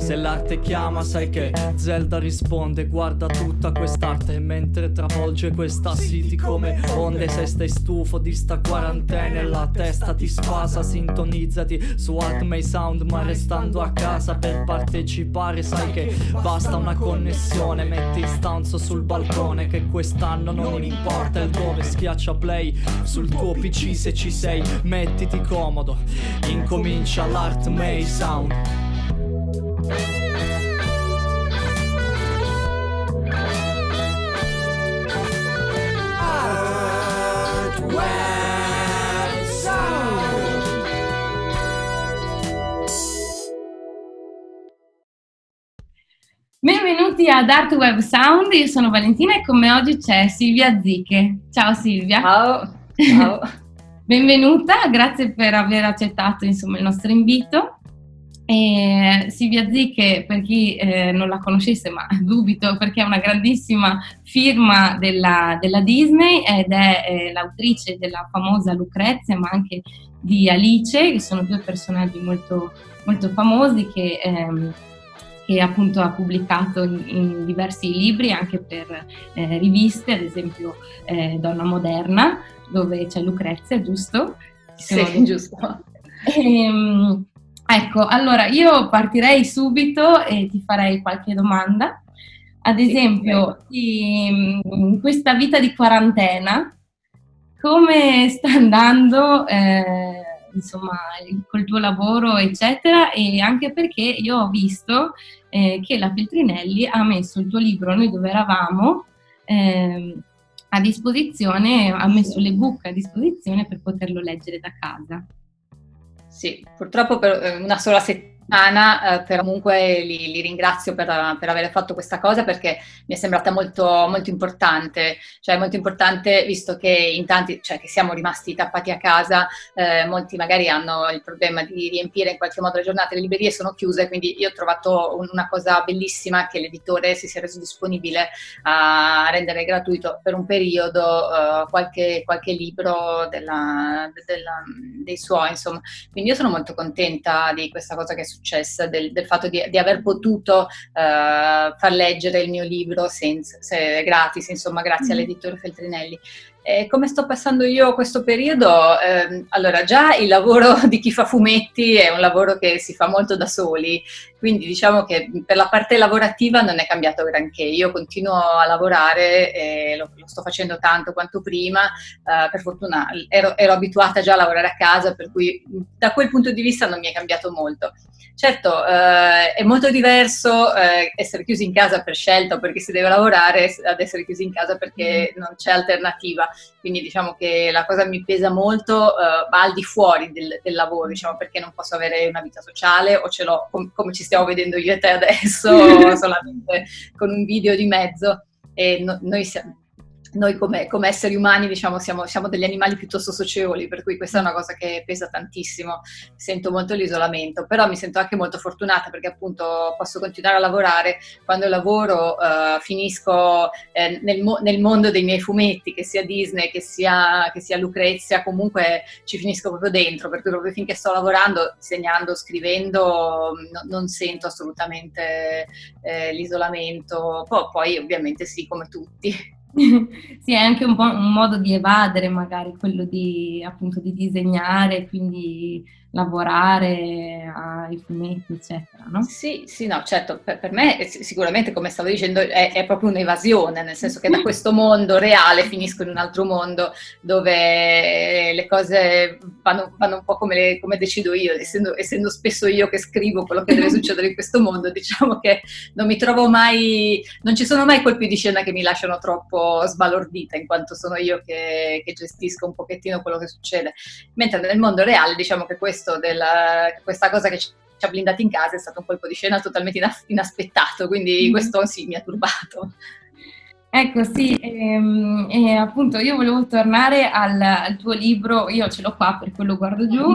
Se l'arte chiama sai che Zelda risponde, guarda tutta quest'arte mentre travolge questa city come onde. Se stai stufo di sta quarantena e la testa ti sfasa, sintonizzati su Altmay Sound, ma restando a casa per partecipare sai che basta una connessione. Metti stanzo sul balcone che quest'anno non importa il dove, schiaccia play sul tuo PC se ci sei, mettiti comodo, incomincia l'Altmay Sound. Benvenuti ad Art Web Sound, io sono Valentina e con me oggi c'è Silvia Ziche. Ciao Silvia. Ciao. Ciao. Benvenuta, grazie per aver accettato insomma il nostro invito. Silvia Ziche, per chi non la conoscesse, ma dubito perché è una grandissima firma della Disney ed è l'autrice della famosa Lucrezia, ma anche di Alice, che sono due personaggi molto, molto famosi che appunto ha pubblicato in diversi libri, anche per riviste, ad esempio Donna Moderna, dove c'è Lucrezia, giusto? Sì, giusto. Ecco, allora io partirei subito e ti farei qualche domanda. Ad esempio, in questa vita di quarantena, come sta andando insomma col tuo lavoro eccetera, e anche perché io ho visto che la Feltrinelli ha messo il tuo libro Noi dove eravamo a disposizione, ha messo l'ebook a disposizione per poterlo leggere da casa. Sì, purtroppo per una sola settimana, però comunque li ringrazio per aver fatto questa cosa, perché mi è sembrata molto, molto importante, cioè molto importante visto che in tanti, cioè che siamo rimasti tappati a casa, molti magari hanno il problema di riempire in qualche modo le giornate, le librerie sono chiuse, quindi io ho trovato una cosa bellissima, che l'editore si sia reso disponibile a rendere gratuito per un periodo qualche libro dei suoi, insomma. Quindi io sono molto contenta di questa cosa che è successa, del fatto di aver potuto far leggere il mio libro gratis, insomma, grazie all'editore Feltrinelli. Come sto passando io questo periodo? Allora, già il lavoro di chi fa fumetti è un lavoro che si fa molto da soli, quindi diciamo che per la parte lavorativa non è cambiato granché. Io continuo a lavorare e lo sto facendo tanto quanto prima, per fortuna ero abituata già a lavorare a casa, per cui da quel punto di vista non mi è cambiato molto. Certo, è molto diverso essere chiusi in casa per scelta o perché si deve lavorare, ad essere chiusi in casa perché non c'è alternativa. Quindi diciamo che la cosa mi pesa molto, va al di fuori del lavoro, diciamo, perché non posso avere una vita sociale, o ce l'ho come ci stiamo vedendo io e te adesso, solamente con un video di mezzo. E noi come esseri umani, diciamo, siamo degli animali piuttosto socievoli, per cui questa è una cosa che pesa tantissimo. Sento molto l'isolamento, però mi sento anche molto fortunata perché appunto posso continuare a lavorare. Quando lavoro finisco nel mondo dei miei fumetti, che sia Disney, che sia Lucrezia, comunque ci finisco proprio dentro, per cui proprio finché sto lavorando, disegnando, scrivendo, non sento assolutamente l'isolamento. Poi ovviamente sì, come tutti. Sì, è anche un po' un modo di evadere magari quello di appunto di disegnare, quindi lavorare ai fumetti, eccetera, no? Sì, no, certo, per me sicuramente, come stavo dicendo, è proprio un'evasione, nel senso che da questo mondo reale finisco in un altro mondo dove le cose vanno un po' come decido io, essendo spesso io che scrivo quello che deve succedere in questo mondo. Diciamo che non ci sono mai colpi di scena che mi lasciano troppo sbalordita, in quanto sono io che gestisco un pochettino quello che succede, mentre nel mondo reale diciamo che questa cosa che ci ha blindati in casa è stato un colpo di scena totalmente inaspettato, quindi questo sì mi ha turbato. Ecco, sì, e appunto io volevo tornare al tuo libro, io ce l'ho qua per quello guardo giù,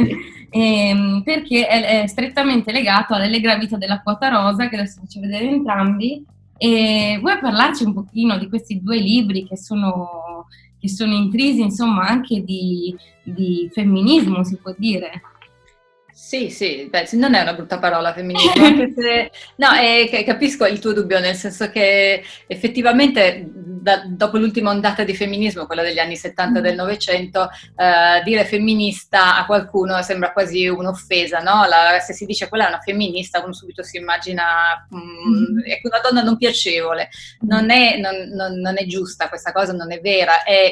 perché è strettamente legato all'Allegra vita della quota rosa, che adesso faccio vedere entrambi, e vuoi parlarci un pochino di questi due libri che sono intrisi, insomma, anche di femminismo, si può dire? Sì, sì, beh, non è una brutta parola femminismo, anche se no, capisco il tuo dubbio, nel senso che effettivamente dopo l'ultima ondata di femminismo, quella degli anni 70 del Novecento, dire femminista a qualcuno sembra quasi un'offesa, no? Se si dice quella è una femminista, uno subito si immagina è una donna non piacevole. Non è giusta questa cosa, non è vera, è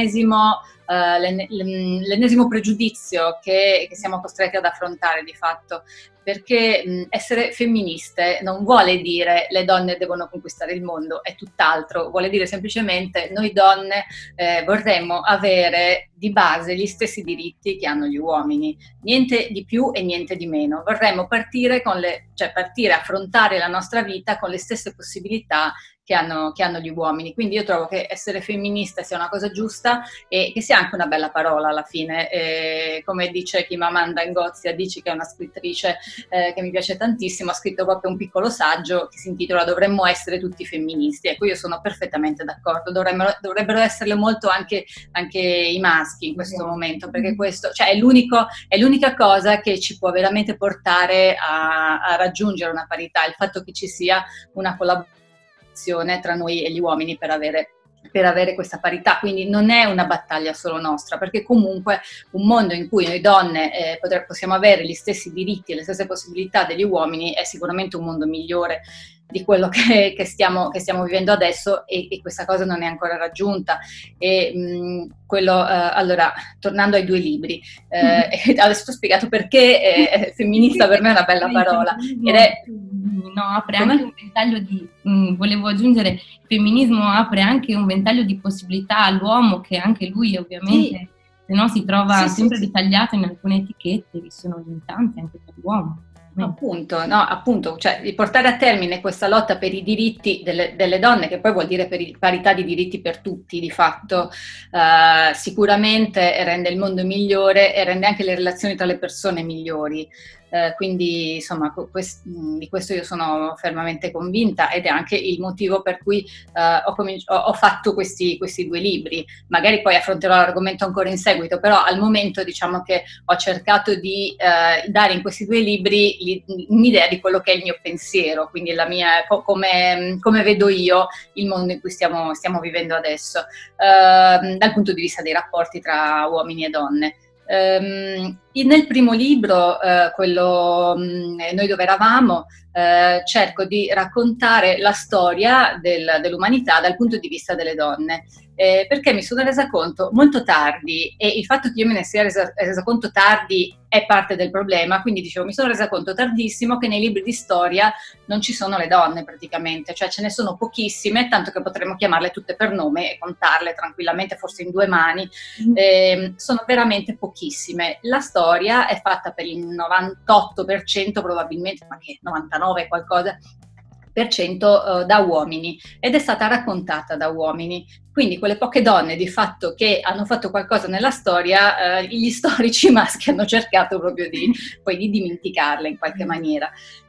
l'ennesimo pregiudizio che siamo costretti ad affrontare di fatto, perché essere femministe non vuole dire le donne devono conquistare il mondo, è tutt'altro, vuole dire semplicemente noi donne vorremmo avere di base gli stessi diritti che hanno gli uomini, niente di più e niente di meno, vorremmo partire affrontare la nostra vita con le stesse possibilità che hanno gli uomini. Quindi io trovo che essere femminista sia una cosa giusta e che sia anche una bella parola alla fine. Come dice Chimamanda Ngozi Adichie, che è una scrittrice che mi piace tantissimo, ha scritto proprio un piccolo saggio che si intitola "Dovremmo essere tutti femministi". Ecco, io sono perfettamente d'accordo, dovrebbero esserle molto anche i maschi in questo momento, perché questo, cioè, è l'unica cosa che ci può veramente portare a raggiungere una parità, il fatto che ci sia una collaborazione tra noi e gli uomini per avere questa parità. Quindi non è una battaglia solo nostra, perché comunque un mondo in cui noi donne possiamo avere gli stessi diritti e le stesse possibilità degli uomini è sicuramente un mondo migliore di quello che stiamo vivendo adesso, e questa cosa non è ancora raggiunta. Allora, tornando ai due libri, adesso ti ho spiegato perché femminista per me è una bella parola, ed è apre anche un ventaglio di, volevo aggiungere, il femminismo apre anche un ventaglio di possibilità all'uomo, che anche lui ovviamente, se no si trova sempre ritagliato in alcune etichette che sono limitanti anche per l'uomo. Appunto, cioè di portare a termine questa lotta per i diritti delle donne, che poi vuol dire parità di diritti per tutti, di fatto, sicuramente rende il mondo migliore e rende anche le relazioni tra le persone migliori. Quindi insomma di questo io sono fermamente convinta, ed è anche il motivo per cui ho fatto questi due libri. Magari poi affronterò l'argomento ancora in seguito, però al momento diciamo che ho cercato di dare in questi due libri un'idea di quello che è il mio pensiero, quindi la mia, come vedo io il mondo in cui stiamo vivendo adesso, dal punto di vista dei rapporti tra uomini e donne. Nel primo libro, quello Noi dove eravamo, cerco di raccontare la storia dell'umanità dal punto di vista delle donne, perché mi sono resa conto molto tardi, e il fatto che io me ne sia resa conto tardi è parte del problema. Quindi dicevo, mi sono resa conto tardissimo che nei libri di storia non ci sono le donne praticamente, cioè ce ne sono pochissime, tanto che potremmo chiamarle tutte per nome e contarle tranquillamente, forse in due mani. Sono veramente pochissime. La storia è fatta per il 98% probabilmente, ma che 99 qualcosa per cento, da uomini, ed è stata raccontata da uomini. Quindi quelle poche donne di fatto che hanno fatto qualcosa nella storia, gli storici maschi hanno cercato proprio di dimenticarle in qualche maniera.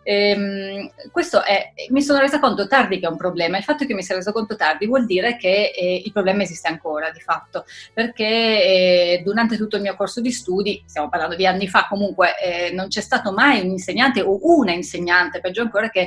Mi sono resa conto tardi che è un problema. Il fatto che mi sia resa conto tardi vuol dire che il problema esiste ancora di fatto, perché durante tutto il mio corso di studi, stiamo parlando di anni fa comunque, non c'è stato mai un insegnante o una insegnante, peggio ancora, che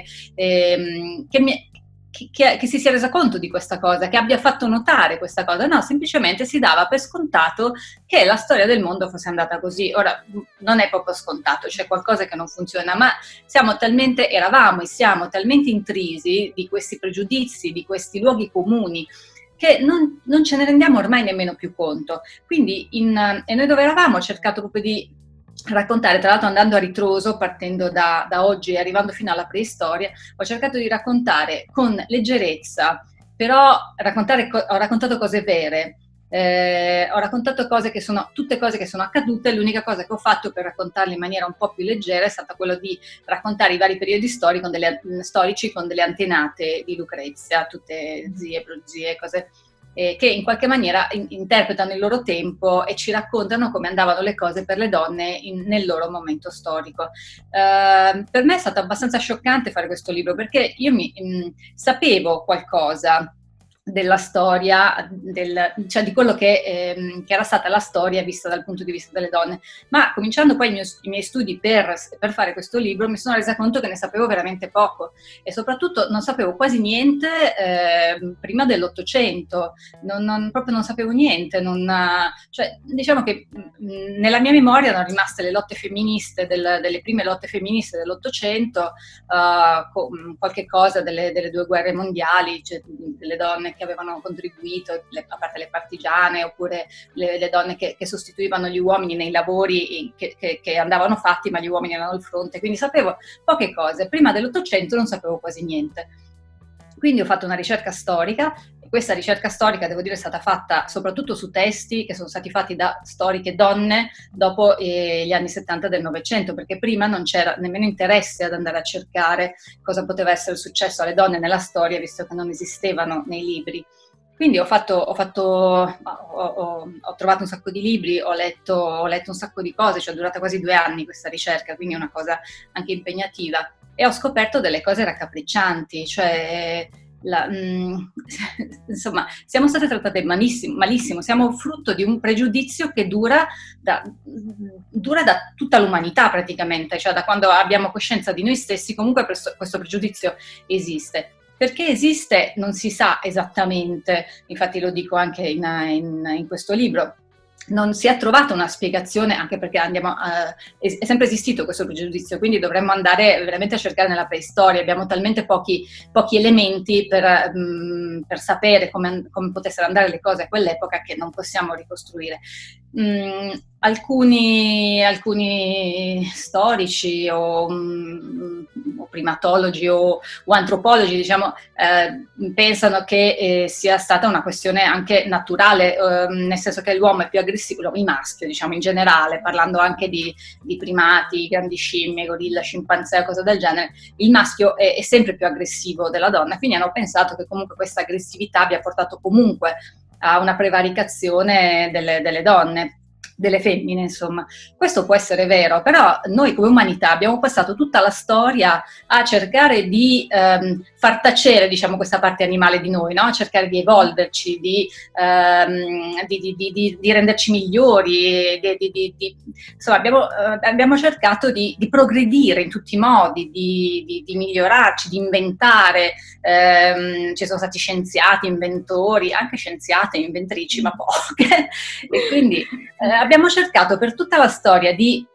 si sia resa conto di questa cosa, che abbia fatto notare questa cosa. No, semplicemente si dava per scontato che la storia del mondo fosse andata così. Ora, non è proprio scontato, c'è qualcosa che non funziona, ma eravamo e siamo talmente intrisi di questi pregiudizi, di questi luoghi comuni, che non ce ne rendiamo ormai nemmeno più conto. Quindi E Noi dove eravamo ho cercato proprio di raccontare, tra l'altro andando a ritroso, partendo da oggi e arrivando fino alla preistoria, ho cercato di raccontare con leggerezza, però ho raccontato cose vere, ho raccontato tutte cose che sono accadute. L'unica cosa che ho fatto per raccontarle in maniera un po' più leggera è stata quello di raccontare i vari periodi storici con delle antenate di Lucrezia, tutte zie, prozie, cose che in qualche maniera interpretano il loro tempo e ci raccontano come andavano le cose per le donne nel loro momento storico. Per me è stato abbastanza scioccante fare questo libro, perché io sapevo qualcosa della storia, cioè di quello che era stata la storia vista dal punto di vista delle donne. Ma cominciando poi i miei studi per fare questo libro, mi sono resa conto che ne sapevo veramente poco, e soprattutto non sapevo quasi niente prima dell'Ottocento, proprio non sapevo niente, cioè, diciamo che nella mia memoria erano rimaste le lotte femministe, delle prime lotte femministe dell'Ottocento, qualche cosa delle due guerre mondiali, cioè, delle donne che avevano contribuito, a parte le partigiane, oppure le donne che sostituivano gli uomini nei lavori che andavano fatti, ma gli uomini erano al fronte. Quindi sapevo poche cose. Prima dell'Ottocento non sapevo quasi niente. Quindi ho fatto una ricerca storica, e questa ricerca storica, devo dire, è stata fatta soprattutto su testi che sono stati fatti da storiche donne dopo gli anni 70 del Novecento, perché prima non c'era nemmeno interesse ad andare a cercare cosa poteva essere successo alle donne nella storia, visto che non esistevano nei libri. Quindi ho trovato un sacco di libri, ho letto un sacco di cose, cioè è durata quasi 2 anni questa ricerca, quindi è una cosa anche impegnativa. E ho scoperto delle cose raccapriccianti, cioè insomma, siamo state trattate malissimo, siamo frutto di un pregiudizio che dura da tutta l'umanità praticamente, cioè da quando abbiamo coscienza di noi stessi comunque questo pregiudizio esiste. Perché esiste non si sa esattamente, infatti lo dico anche in questo libro. Non si è trovata una spiegazione, anche perché è sempre esistito questo pregiudizio, quindi dovremmo andare veramente a cercare nella preistoria. Abbiamo talmente pochi elementi per sapere come potessero andare le cose a quell'epoca che non possiamo ricostruire. Alcuni storici o primatologi o antropologi, diciamo, pensano che sia stata una questione anche naturale, nel senso che l'uomo è più aggressivo, il maschio, diciamo, in generale, parlando anche di primati, grandi scimmie, gorilla, scimpanzé, cose del genere, il maschio è sempre più aggressivo della donna, quindi hanno pensato che comunque questa aggressività abbia portato comunque a una prevaricazione delle donne, delle femmine, insomma. Questo può essere vero, però noi come umanità abbiamo passato tutta la storia a cercare di far tacere, diciamo, questa parte animale di noi, no? A cercare di evolverci, di renderci migliori, insomma abbiamo cercato di progredire in tutti i modi, di migliorarci, di inventare. Ci sono stati scienziati, inventori, anche scienziate, inventrici, ma poche, e quindi abbiamo cercato per tutta la storia di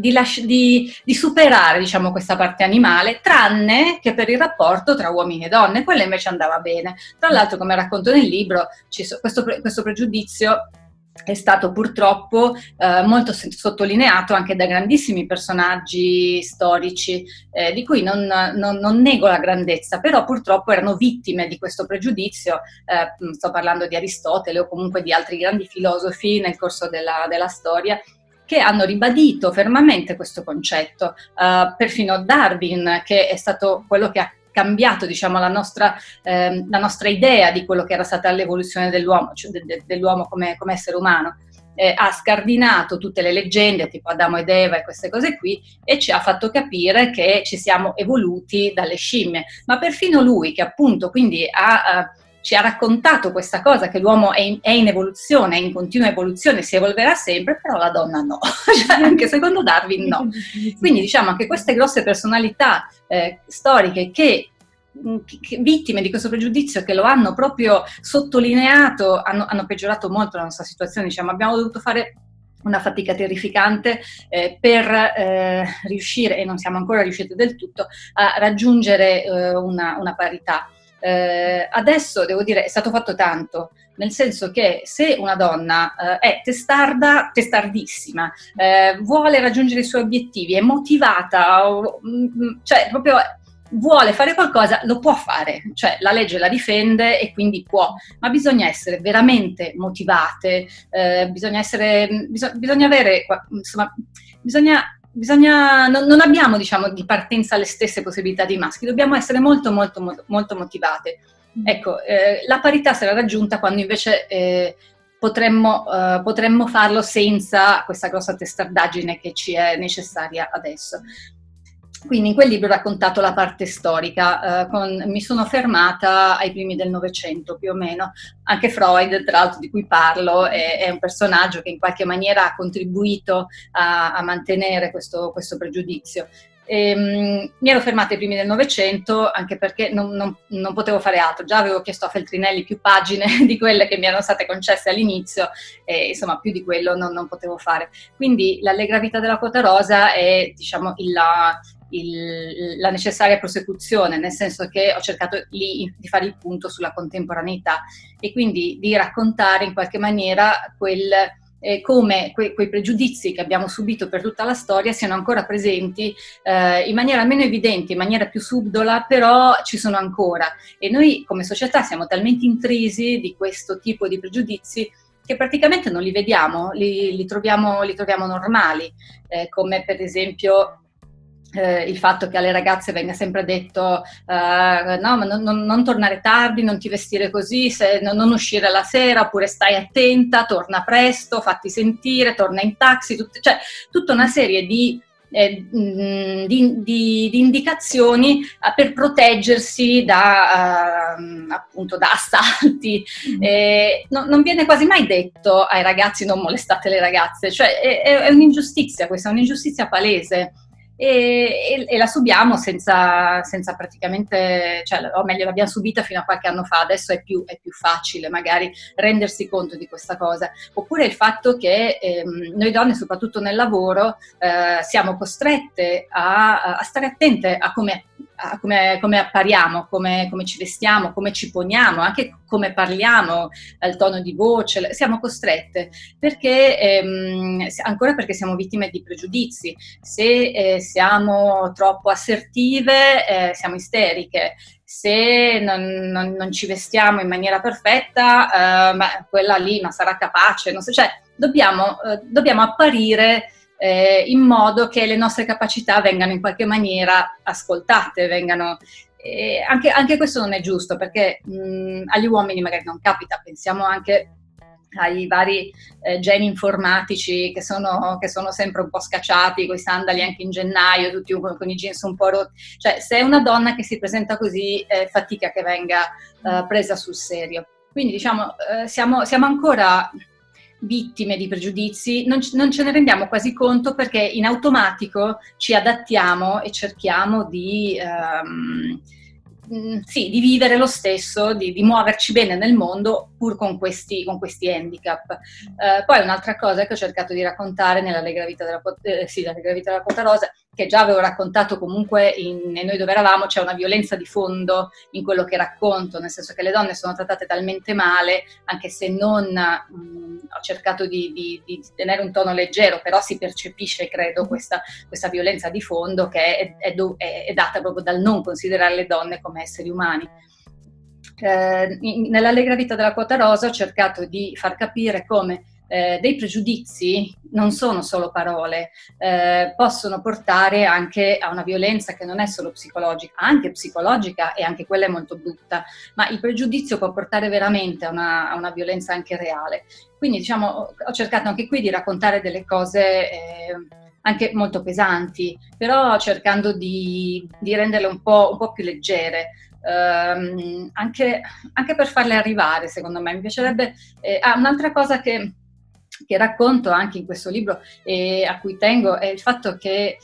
superare, diciamo, questa parte animale, tranne che per il rapporto tra uomini e donne. Quello invece andava bene. Tra l'altro, come racconto nel libro, questo pregiudizio è stato purtroppo molto sottolineato anche da grandissimi personaggi storici, di cui non nego la grandezza, però purtroppo erano vittime di questo pregiudizio. Sto parlando di Aristotele o comunque di altri grandi filosofi nel corso della storia, che hanno ribadito fermamente questo concetto. Perfino Darwin, che è stato quello che ha cambiato, diciamo, la nostra idea di quello che era stata l'evoluzione dell'uomo, cioè dell'uomo come essere umano. Ha scardinato tutte le leggende tipo Adamo ed Eva e queste cose qui, e ci ha fatto capire che ci siamo evoluti dalle scimmie. Ma perfino lui, che appunto quindi ci ha raccontato questa cosa, che l'uomo è in evoluzione, è in continua evoluzione, si evolverà sempre, però la donna no, cioè, anche secondo Darwin no. Quindi diciamo che queste grosse personalità storiche che vittime di questo pregiudizio, che lo hanno proprio sottolineato, hanno peggiorato molto la nostra situazione. Diciamo, abbiamo dovuto fare una fatica terrificante per riuscire, e non siamo ancora riusciti del tutto, a raggiungere una parità. Adesso devo dire è stato fatto tanto, nel senso che se una donna è testardissima, vuole raggiungere i suoi obiettivi, è motivata, cioè proprio vuole fare qualcosa, lo può fare, cioè la legge la difende e quindi può, ma bisogna essere veramente motivate, bisogna avere, insomma, non abbiamo, diciamo, di partenza le stesse possibilità dei maschi, dobbiamo essere molto molto molto motivate. Ecco, la parità sarà raggiunta quando invece potremmo farlo senza questa grossa testardaggine che ci è necessaria adesso. Quindi in quel libro ho raccontato la parte storica, mi sono fermata ai primi del Novecento più o meno. Anche Freud, tra l'altro, di cui parlo, è un personaggio che in qualche maniera ha contribuito a mantenere questo pregiudizio. Mi ero fermata ai primi del Novecento anche perché non potevo fare altro. Già avevo chiesto a Feltrinelli più pagine di quelle che mi erano state concesse all'inizio e insomma più di quello non potevo fare. Quindi l'Allegra vita della quota rosa è, diciamo, la necessaria prosecuzione, nel senso che ho cercato lì di fare il punto sulla contemporaneità e quindi di raccontare in qualche maniera come quei pregiudizi che abbiamo subito per tutta la storia siano ancora presenti in maniera meno evidente, in maniera più subdola, però ci sono ancora. E noi come società siamo talmente intrisi di questo tipo di pregiudizi che praticamente non li vediamo, li troviamo normali, come per esempio il fatto che alle ragazze venga sempre detto no, ma non tornare tardi, non ti vestire così, non uscire la sera, oppure stai attenta, torna presto, fatti sentire, torna in taxi, cioè tutta una serie di indicazioni per proteggersi appunto da assalti. Non viene quasi mai detto ai ragazzi non molestate le ragazze, cioè è un'ingiustizia questa, è un'ingiustizia palese. E la subiamo senza praticamente, cioè, o meglio l'abbiamo subita fino a qualche anno fa, adesso è più facile magari rendersi conto di questa cosa. Oppure il fatto che noi donne, soprattutto nel lavoro, siamo costrette a stare attente a come appariamo, come ci vestiamo, come ci poniamo, anche come parliamo, il tono di voce, siamo costrette, perché ancora perché siamo vittime di pregiudizi. Se siamo troppo assertive, siamo isteriche. Se non ci vestiamo in maniera perfetta, ma quella lì non sarà capace, non so, cioè dobbiamo apparire in modo che le nostre capacità vengano in qualche maniera ascoltate, anche questo non è giusto, perché agli uomini magari non capita. Pensiamo anche ai vari geni informatici che sono sempre un po' scacciati, con i sandali anche in gennaio, tutti con i jeans un po' rotti. Cioè, se è una donna che si presenta così, fatica che venga presa sul serio. Quindi diciamo siamo ancora vittime di pregiudizi, non ce ne rendiamo quasi conto, perché in automatico ci adattiamo e cerchiamo di vivere lo stesso, di muoverci bene nel mondo pur con questi handicap. Poi un'altra cosa che ho cercato di raccontare nell'Allegra vita della quota rosa, che già avevo raccontato comunque in Noi dove eravamo, c'è una violenza di fondo in quello che racconto, nel senso che le donne sono trattate talmente male, anche se non ho cercato di tenere un tono leggero, però si percepisce, credo, questa violenza di fondo che è data proprio dal non considerare le donne come esseri umani. Nell'Allegra vita della quota rosa ho cercato di far capire come dei pregiudizi non sono solo parole, possono portare anche a una violenza che non è solo psicologica, anche psicologica, e anche quella è molto brutta, ma il pregiudizio può portare veramente a una violenza anche reale. Quindi diciamo ho cercato anche qui di raccontare delle cose anche molto pesanti, però cercando di renderle un po' più leggere. Anche per farle arrivare, secondo me. Mi piacerebbe un'altra cosa che racconto anche in questo libro e a cui tengo è il fatto che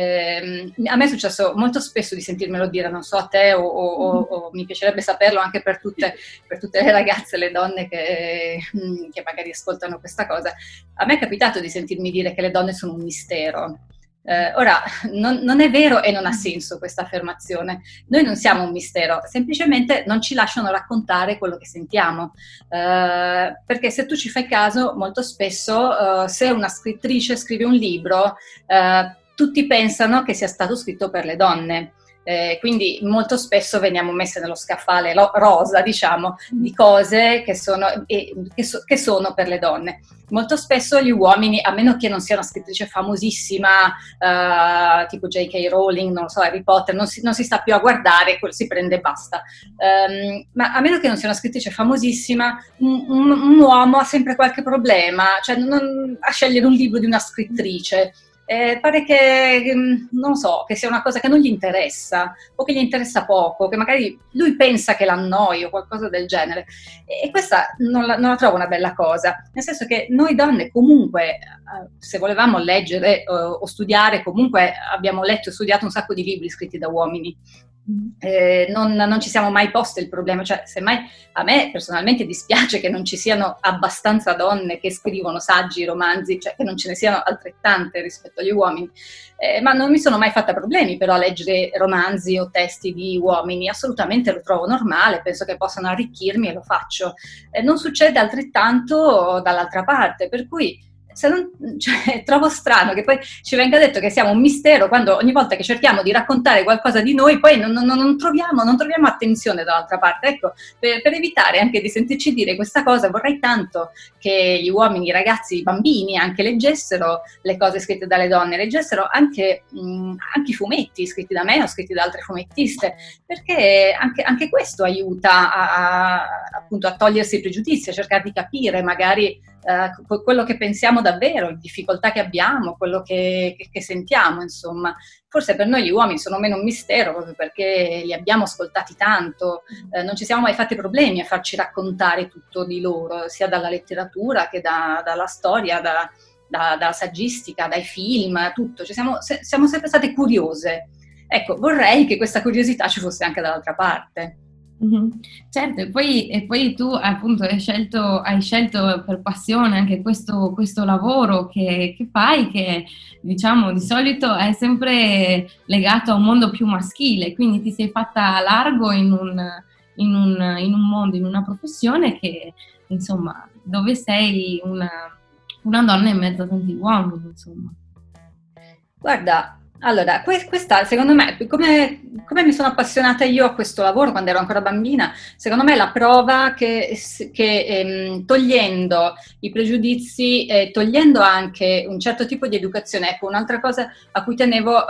a me è successo molto spesso di sentirmelo dire, non so a te o mi piacerebbe saperlo anche per tutte le ragazze, le donne che magari ascoltano questa cosa. A me è capitato di sentirmi dire che le donne sono un mistero. Ora, non è vero e non ha senso questa affermazione. Noi non siamo un mistero, semplicemente non ci lasciano raccontare quello che sentiamo, perché se tu ci fai caso, molto spesso se una scrittrice scrive un libro, tutti pensano che sia stato scritto per le donne. Quindi molto spesso veniamo messe nello scaffale rosa, diciamo, di cose che sono per le donne. Molto spesso gli uomini, a meno che non sia una scrittrice famosissima, tipo J.K. Rowling, non so, Harry Potter, non si sta più a guardare, si prende e basta. Ma a meno che non sia una scrittrice famosissima, un uomo ha sempre qualche problema, cioè a scegliere un libro di una scrittrice. pare che, non so, che sia una cosa che non gli interessa, o che gli interessa poco, che magari lui pensa che l'annoi o qualcosa del genere. E questa non la trovo una bella cosa, nel senso che noi donne comunque, se volevamo leggere o studiare, comunque abbiamo letto e studiato un sacco di libri scritti da uomini. Non ci siamo mai poste il problema, cioè semmai a me personalmente dispiace che non ci siano abbastanza donne che scrivono saggi, romanzi, cioè che non ce ne siano altrettante rispetto agli uomini, ma non mi sono mai fatta problemi però a leggere romanzi o testi di uomini, assolutamente lo trovo normale, penso che possano arricchirmi e lo faccio. Non succede altrettanto dall'altra parte, per cui trovo strano che poi ci venga detto che siamo un mistero quando ogni volta che cerchiamo di raccontare qualcosa di noi poi non troviamo attenzione dall'altra parte. Ecco, per evitare anche di sentirci dire questa cosa, vorrei tanto che gli uomini, i ragazzi, i bambini anche leggessero le cose scritte dalle donne, leggessero anche i fumetti scritti da me o scritti da altre fumettiste, perché anche questo aiuta appunto a togliersi i pregiudizi, a cercare di capire magari quello che pensiamo davvero, le difficoltà che abbiamo, quello che sentiamo, insomma. Forse per noi gli uomini sono meno un mistero, proprio perché li abbiamo ascoltati tanto, non ci siamo mai fatti problemi a farci raccontare tutto di loro, sia dalla letteratura che dalla storia, dalla saggistica, dai film, tutto. Cioè siamo sempre state curiose. Ecco, vorrei che questa curiosità ci fosse anche dall'altra parte. Mm-hmm. Certo, e poi tu appunto hai scelto per passione anche questo lavoro che fai, che diciamo di solito è sempre legato a un mondo più maschile, quindi ti sei fatta largo in un mondo, in una professione che insomma dove sei una donna in mezzo a tanti uomini, insomma. Guarda, allora, questa secondo me, come mi sono appassionata io a questo lavoro quando ero ancora bambina, secondo me è la prova che togliendo i pregiudizi, togliendo anche un certo tipo di educazione, ecco, un'altra cosa a cui tenevo,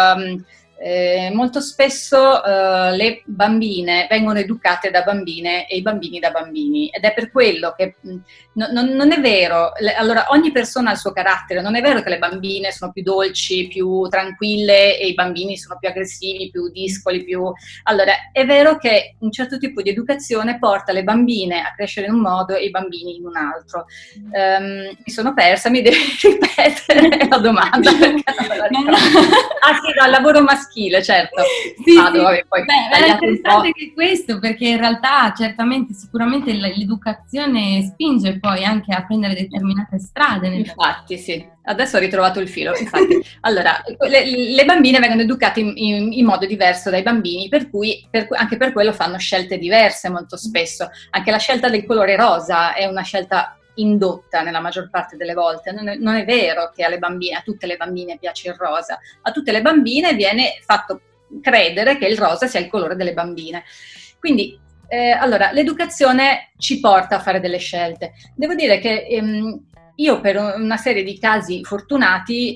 molto spesso le bambine vengono educate da bambine e i bambini da bambini, ed è per quello che non è vero, allora ogni persona ha il suo carattere, non è vero che le bambine sono più dolci, più tranquille e i bambini sono più aggressivi, più discoli, allora è vero che un certo tipo di educazione porta le bambine a crescere in un modo e i bambini in un altro. Mi sono persa, mi devi ripetere la domanda perché non me la ricordo. Ah sì, no, il lavoro maschile, certo. Sì, vabbè, poi è interessante che questo, perché in realtà sicuramente l'educazione spinge poi anche a prendere determinate strade. Infatti, sì, adesso ho ritrovato il filo. Infatti, allora, le bambine vengono educate in modo diverso dai bambini, per cui anche per quello fanno scelte diverse molto spesso. Anche la scelta del colore rosa è una scelta indotta nella maggior parte delle volte. Non è vero che a tutte le bambine piace il rosa, a tutte le bambine viene fatto credere che il rosa sia il colore delle bambine. Quindi allora l'educazione ci porta a fare delle scelte. Devo dire che io per una serie di casi fortunati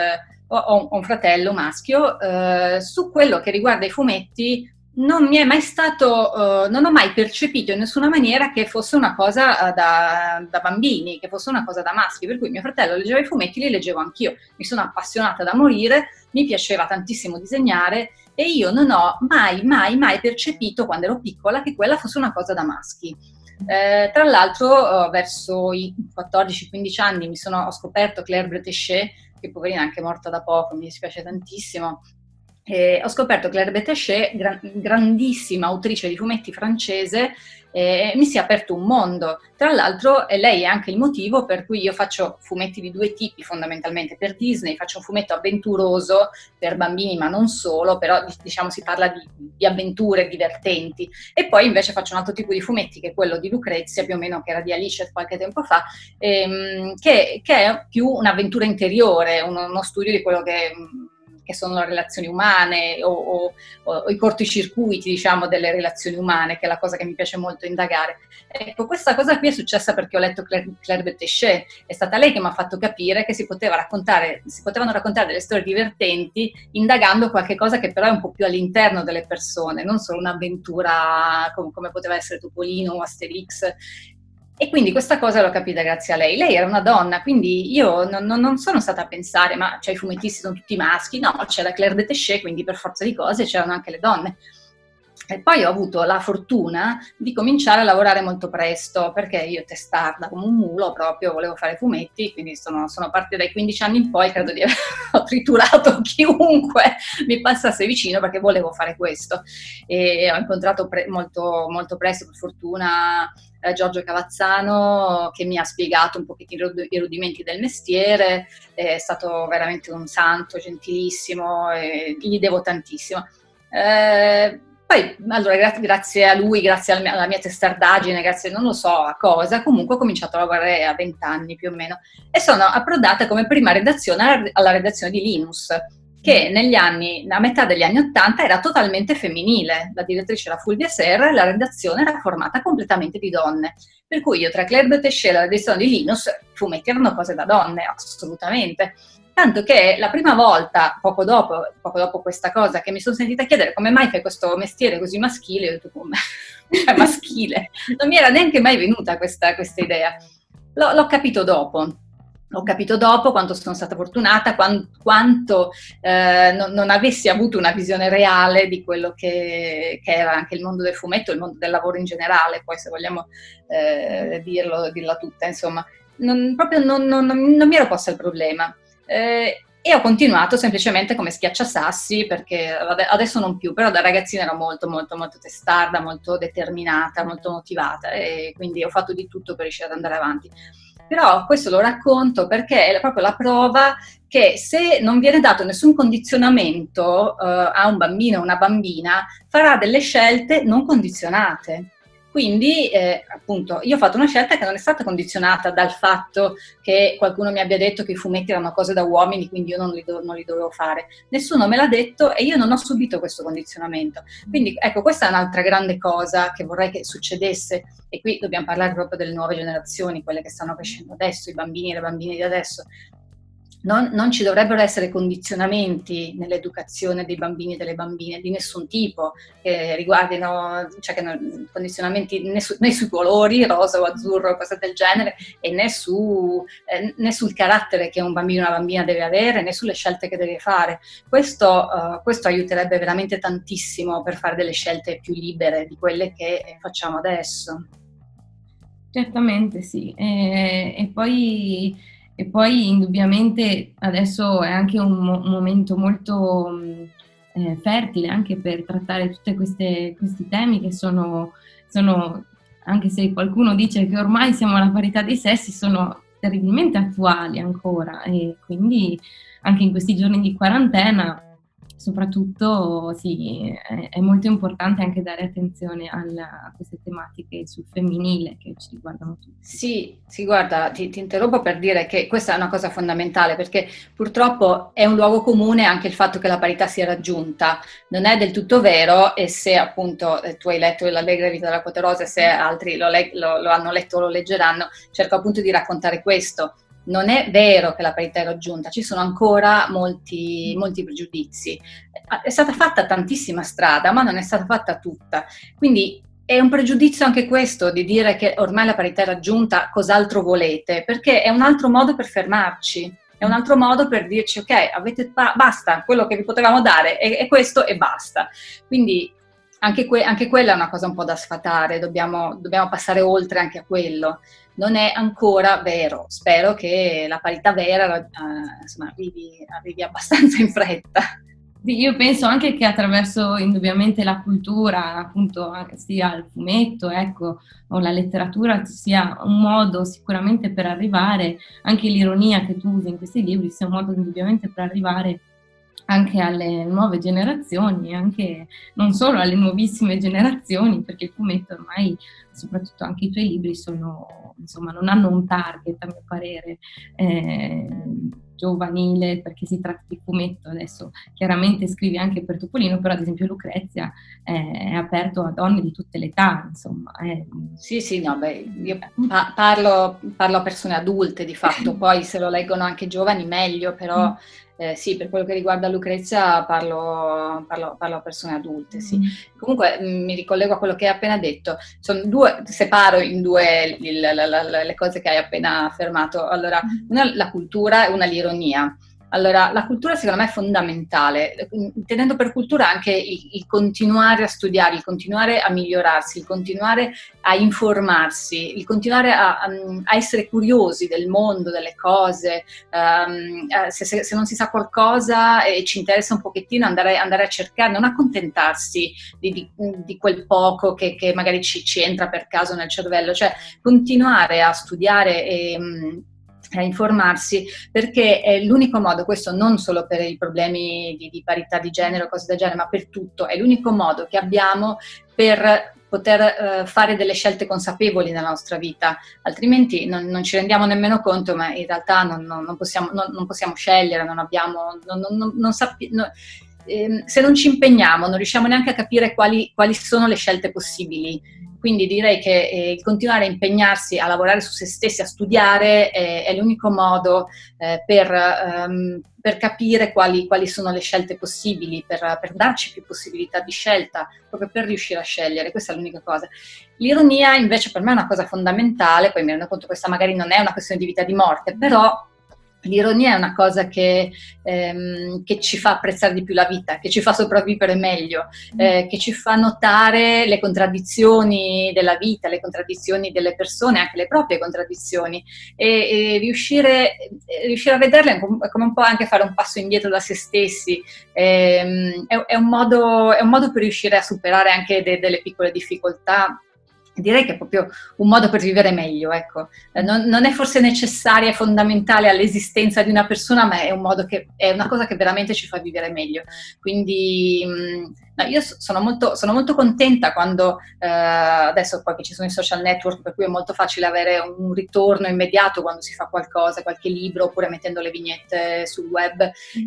ho un fratello maschio, su quello che riguarda i fumetti non mi è mai stato, non ho mai percepito in nessuna maniera che fosse una cosa da bambini, che fosse una cosa da maschi, per cui mio fratello leggeva i fumetti, li leggevo anch'io, mi sono appassionata da morire, mi piaceva tantissimo disegnare e io non ho mai percepito quando ero piccola che quella fosse una cosa da maschi. Tra l'altro verso i 14-15 anni ho scoperto Claire Bretéché, che poverina è anche morta da poco, mi dispiace tantissimo. Ho scoperto Claire Bretéché, grandissima autrice di fumetti francese, mi si è aperto un mondo. Tra l'altro lei è anche il motivo per cui io faccio fumetti di due tipi fondamentalmente. Per Disney faccio un fumetto avventuroso per bambini ma non solo, però diciamo si parla di avventure divertenti, e poi invece faccio un altro tipo di fumetti che è quello di Lucrezia, più o meno, che era di Alice qualche tempo fa, che è più un'avventura interiore, uno studio di quello che sono le relazioni umane o i cortocircuiti, diciamo, delle relazioni umane, che è la cosa che mi piace molto indagare. Ecco, questa cosa qui è successa perché ho letto Claire Bretéché, è stata lei che mi ha fatto capire che si potevano raccontare delle storie divertenti indagando qualche cosa che però è un po' più all'interno delle persone, non solo un'avventura come poteva essere Topolino o Asterix. E quindi questa cosa l'ho capita grazie a lei. Lei era una donna, quindi io non sono stata a pensare, ma cioè, i fumettisti sono tutti maschi, no, c'era Claire de Techet, quindi per forza di cose c'erano anche le donne. E poi ho avuto la fortuna di cominciare a lavorare molto presto, perché io testarda come un mulo proprio, volevo fare fumetti, quindi sono partita dai 15 anni in poi, credo di aver triturato chiunque mi passasse vicino perché volevo fare questo. E ho incontrato molto, molto presto, per fortuna, Giorgio Cavazzano, che mi ha spiegato un pochettino i rudimenti del mestiere, è stato veramente un santo, gentilissimo, e gli devo tantissimo. Poi, allora, grazie a lui, grazie alla mia testardaggine, grazie non lo so a cosa, comunque ho cominciato a lavorare a 20 anni più o meno e sono approdata come prima redazione alla redazione di Linus, che negli anni, a metà degli anni '80 era totalmente femminile. La direttrice era Fulvia Serra e la redazione era formata completamente di donne. Per cui io tra Claire de Techet e la redazione di Linus, i fumetti erano cose da donne, assolutamente. Tanto che la prima volta, poco dopo questa cosa, che mi sono sentita chiedere come mai fai questo mestiere così maschile, io ho detto come? Cioè maschile? Non mi era neanche mai venuta questa idea. L'ho capito dopo. Ho capito dopo quanto sono stata fortunata, quanto non avessi avuto una visione reale di quello che era anche il mondo del fumetto, il mondo del lavoro in generale, poi se vogliamo dirla tutta, insomma. Non mi ero posta il problema. E ho continuato semplicemente come schiacciasassi, perché adesso non più, però da ragazzina ero molto, molto, molto testarda, molto determinata, molto motivata e quindi ho fatto di tutto per riuscire ad andare avanti. Però questo lo racconto perché è proprio la prova che se non viene dato nessun condizionamento a un bambino o una bambina, farà delle scelte non condizionate. Quindi, appunto, io ho fatto una scelta che non è stata condizionata dal fatto che qualcuno mi abbia detto che i fumetti erano cose da uomini, quindi io non li dovevo fare. Nessuno me l'ha detto e io non ho subito questo condizionamento. Quindi, ecco, questa è un'altra grande cosa che vorrei che succedesse. E qui dobbiamo parlare proprio delle nuove generazioni, quelle che stanno crescendo adesso, i bambini e le bambine di adesso. Non ci dovrebbero essere condizionamenti nell'educazione dei bambini e delle bambine di nessun tipo che riguardino, cioè condizionamenti né sui colori, rosa o azzurro o cose del genere, e né sul carattere che un bambino o una bambina deve avere, né sulle scelte che deve fare. Questo aiuterebbe veramente tantissimo per fare delle scelte più libere di quelle che facciamo adesso. Certamente sì, e poi indubbiamente adesso è anche un momento molto fertile anche per trattare tutti questi temi che sono, anche se qualcuno dice che ormai siamo alla parità dei sessi, sono terribilmente attuali ancora, e quindi anche in questi giorni di quarantena soprattutto sì, è molto importante anche dare attenzione a queste tematiche sul femminile che ci riguardano tutti. Sì, guarda, ti interrompo per dire che questa è una cosa fondamentale, perché purtroppo è un luogo comune anche il fatto che la parità sia raggiunta. Non è del tutto vero, e se appunto tu hai letto l'Allegra vita della Quote se altri lo hanno letto o lo leggeranno, cerco appunto di raccontare questo. Non è vero che la parità è raggiunta, ci sono ancora molti pregiudizi. È stata fatta tantissima strada, ma non è stata fatta tutta. Quindi è un pregiudizio anche questo di dire che ormai la parità è raggiunta, cos'altro volete? Perché è un altro modo per fermarci, è un altro modo per dirci ok, basta, quello che vi potevamo dare è questo e basta. Quindi anche quella è una cosa un po' da sfatare, dobbiamo passare oltre anche a quello. Non è ancora vero, spero che la parità vera arrivi abbastanza in fretta. Io penso anche che attraverso indubbiamente la cultura, appunto sia il fumetto, ecco, o la letteratura, sia un modo sicuramente per arrivare, anche l'ironia che tu usi in questi libri, sia un modo indubbiamente per arrivare anche alle nuove generazioni, anche non solo alle nuovissime generazioni, perché il fumetto ormai, soprattutto anche i tuoi libri, sono, insomma, non hanno un target, a mio parere, giovanile, perché si tratta di fumetto. Adesso chiaramente scrivi anche per Topolino, però ad esempio Lucrezia è aperto a donne di tutte le età, insomma. Sì, no, io parlo a persone adulte di fatto, poi se lo leggono anche giovani meglio, però sì, per quello che riguarda Lucrezia parlo a persone adulte, sì. Comunque mi ricollego a quello che hai appena detto. Sono separo in due le cose che hai appena affermato. Allora, una la cultura e una l'ironia. Allora, la cultura secondo me è fondamentale, intendendo per cultura anche il continuare a studiare, il continuare a migliorarsi, il continuare a informarsi, il continuare a essere curiosi del mondo, delle cose, se non si sa qualcosa e ci interessa un pochettino andare a cercare, non accontentarsi di quel poco che magari ci entra per caso nel cervello, cioè continuare a studiare e a informarsi, perché è l'unico modo, questo non solo per i problemi di parità di genere o cose del genere, ma per tutto, è l'unico modo che abbiamo per poter fare delle scelte consapevoli nella nostra vita, altrimenti non ci rendiamo nemmeno conto, ma in realtà non possiamo scegliere, se non ci impegniamo non riusciamo neanche a capire quali sono le scelte possibili. Quindi direi che continuare a impegnarsi a lavorare su se stessi, a studiare, è l'unico modo per capire quali sono le scelte possibili, per darci più possibilità di scelta, proprio per riuscire a scegliere. Questa è l'unica cosa. L'ironia invece per me è una cosa fondamentale, poi mi rendo conto che questa magari non è una questione di vita e di morte, però l'ironia è una cosa che ci fa apprezzare di più la vita, che ci fa sopravvivere meglio, che ci fa notare le contraddizioni della vita, le contraddizioni delle persone, anche le proprie contraddizioni, e riuscire a vederle come un po' anche fare un passo indietro da se stessi. È un modo per riuscire a superare anche delle piccole difficoltà. Direi che è proprio un modo per vivere meglio, ecco. Non è forse necessaria e fondamentale all'esistenza di una persona, ma è una cosa che veramente ci fa vivere meglio. Quindi no, io sono molto contenta quando adesso poi che ci sono i social network, per cui è molto facile avere un ritorno immediato quando si fa qualcosa, qualche libro, oppure mettendo le vignette sul web.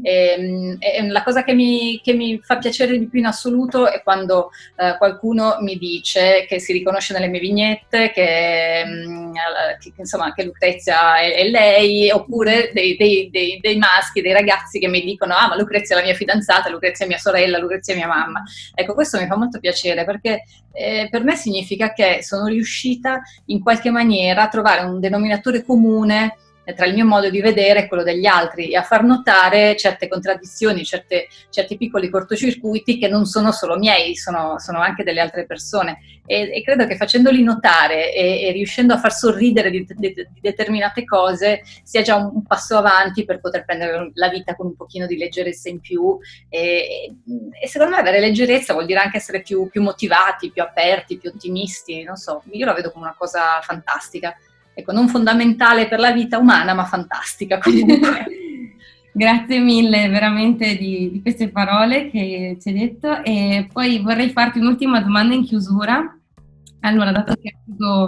E la cosa che mi fa piacere di più in assoluto è quando qualcuno mi dice che si riconosce nelle mie vignette, che insomma che Lucrezia è lei, oppure dei maschi, dei ragazzi che mi dicono: ah, ma Lucrezia è la mia fidanzata, Lucrezia è mia sorella, Lucrezia è mia mamma. Ecco, questo mi fa molto piacere, perché per me significa che sono riuscita in qualche maniera a trovare un denominatore comune tra il mio modo di vedere e quello degli altri, e a far notare certe contraddizioni, certi piccoli cortocircuiti che non sono solo miei, sono anche delle altre persone, e credo che facendoli notare e riuscendo a far sorridere di determinate cose sia già un passo avanti per poter prendere la vita con un pochino di leggerezza in più, e secondo me avere leggerezza vuol dire anche essere più motivati, più aperti, più ottimisti, non so, io la vedo come una cosa fantastica. Ecco, non fondamentale per la vita umana, ma fantastica comunque. Grazie mille veramente di queste parole che ci hai detto, e poi vorrei farti un'ultima domanda in chiusura. Allora, dato che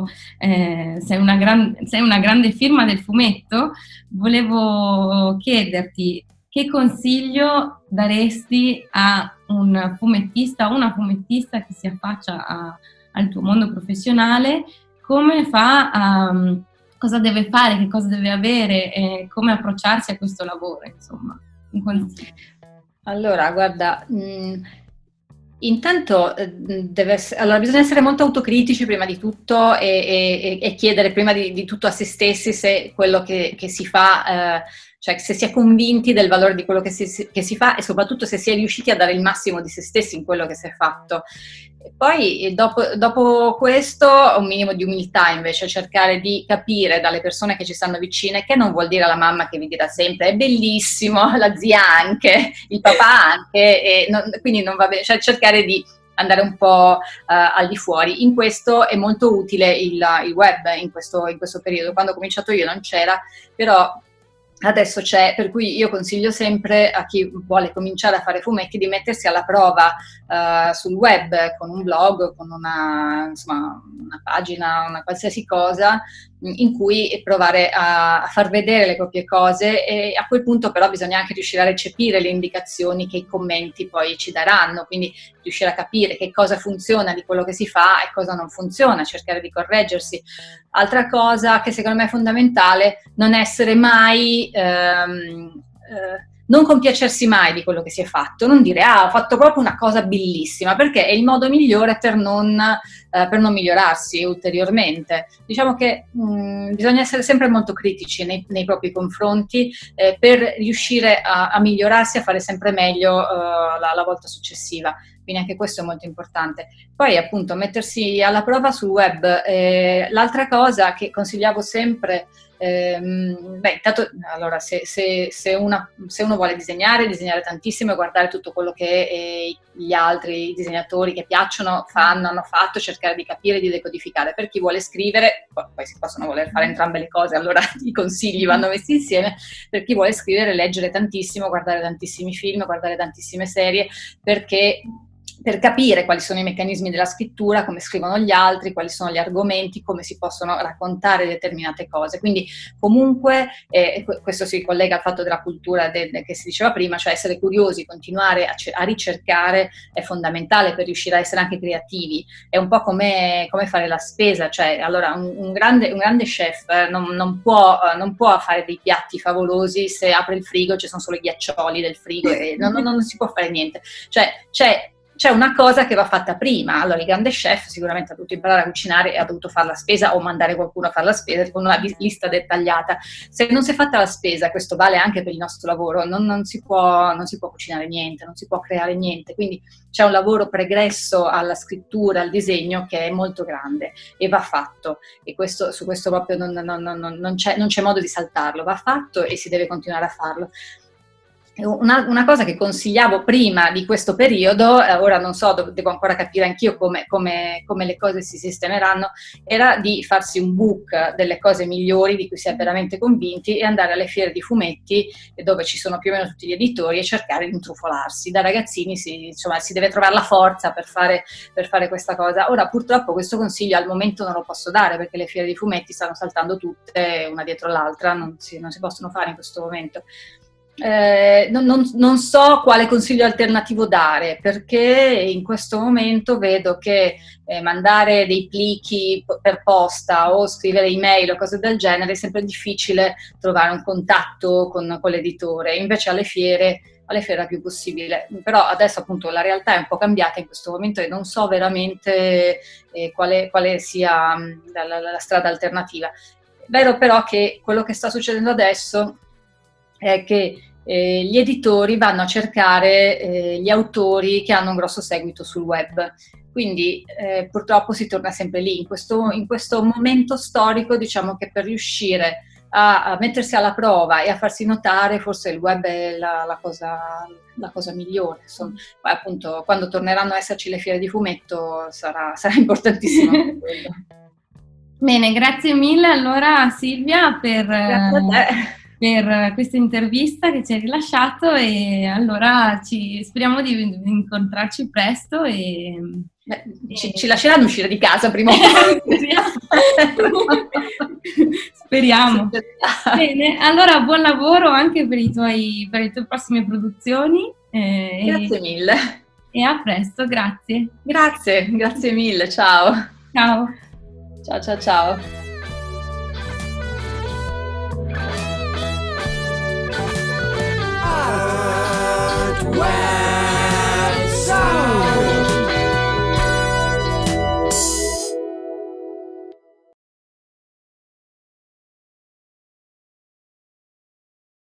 sei una grande firma del fumetto, volevo chiederti che consiglio daresti a un fumettista o una fumettista che si affaccia al tuo mondo professionale. Come fa, cosa deve fare, che cosa deve avere, e come approcciarsi a questo lavoro, insomma, un consiglio. Allora, guarda, intanto allora, bisogna essere molto autocritici prima di tutto, e chiedere prima di tutto a se stessi se quello che si fa, cioè se si è convinti del valore di quello che si fa, e soprattutto se si è riusciti a dare il massimo di se stessi in quello che si è fatto. E poi dopo questo un minimo di umiltà, invece, cercare di capire dalle persone che ci stanno vicine, che non vuol dire la mamma che vi dirà sempre è bellissimo, la zia anche, il papà anche, quindi non va bene, cioè cercare di andare un po' al di fuori. In questo è molto utile il web in questo periodo. Quando ho cominciato io non c'era, però adesso c'è, per cui io consiglio sempre a chi vuole cominciare a fare fumetti di mettersi alla prova sul web, con un blog, con una pagina, una qualsiasi cosa, in cui provare a far vedere le proprie cose, e a quel punto però bisogna anche riuscire a recepire le indicazioni che i commenti poi ci daranno, quindi riuscire a capire che cosa funziona di quello che si fa e cosa non funziona, cercare di correggersi. Altra cosa che secondo me è fondamentale: non essere mai non compiacersi mai di quello che si è fatto, non dire ho fatto proprio una cosa bellissima, perché è il modo migliore per non migliorarsi ulteriormente. Diciamo che bisogna essere sempre molto critici nei propri confronti per riuscire a migliorarsi, a fare sempre meglio la volta successiva. Quindi anche questo è molto importante. Poi appunto mettersi alla prova sul web. L'altra cosa che consigliavo sempre, intanto allora se uno vuole disegnare tantissimo e guardare tutto quello che gli altri disegnatori che piacciono hanno fatto, cercare di capire, di decodificare. Per chi vuole scrivere, poi si possono voler fare entrambe le cose, allora i consigli vanno messi insieme. Per chi vuole scrivere, leggere tantissimo, guardare tantissimi film, guardare tantissime serie, perché per capire quali sono i meccanismi della scrittura, come scrivono gli altri, quali sono gli argomenti, come si possono raccontare determinate cose. Quindi comunque, questo si collega al fatto della cultura che si diceva prima, cioè essere curiosi, continuare a ricercare è fondamentale per riuscire a essere anche creativi. È un po' come fare la spesa, cioè allora un grande chef non può fare dei piatti favolosi se apre il frigo e ci sono solo i ghiaccioli del frigo e non si può fare niente. Cioè c'è una cosa che va fatta prima. Allora, il grande chef sicuramente ha dovuto imparare a cucinare e ha dovuto fare la spesa o mandare qualcuno a fare la spesa con una lista dettagliata. Se non si è fatta la spesa, questo vale anche per il nostro lavoro, non si può cucinare niente, non si può creare niente. Quindi c'è un lavoro pregresso alla scrittura, al disegno che è molto grande e va fatto. E su questo proprio non c'è modo di saltarlo, va fatto e si deve continuare a farlo. Una cosa che consigliavo prima di questo periodo, ora non so, devo ancora capire anch'io come le cose si sistemeranno, era di farsi un book delle cose migliori di cui si è veramente convinti e andare alle fiere di fumetti dove ci sono più o meno tutti gli editori e cercare di intrufolarsi. Da ragazzini si deve trovare la forza per fare questa cosa. Ora purtroppo questo consiglio al momento non lo posso dare perché le fiere di fumetti stanno saltando tutte una dietro l'altra, non si possono fare in questo momento. Non so quale consiglio alternativo dare, perché in questo momento vedo che mandare dei plichi per posta o scrivere email o cose del genere è sempre difficile trovare un contatto con l'editore, invece alle fiere è più possibile. Però adesso appunto la realtà è un po' cambiata in questo momento e non so veramente quale sia la strada alternativa. È vero però che quello che sta succedendo adesso è che gli editori vanno a cercare gli autori che hanno un grosso seguito sul web. Quindi purtroppo si torna sempre lì. In questo momento storico, diciamo che per riuscire a mettersi alla prova e a farsi notare, forse il web è la cosa migliore. Insomma, poi appunto quando torneranno a esserci le fiere di fumetto sarà importantissimo anche quello. Bene, grazie mille allora Silvia Grazie a te. Per questa intervista che ci hai rilasciato e allora speriamo di incontrarci presto ci lasceranno uscire di casa prima o poi. Speriamo. Bene, allora buon lavoro anche per le tue prossime produzioni. Grazie mille. E a presto, grazie. Grazie mille, ciao. Ciao. Ciao.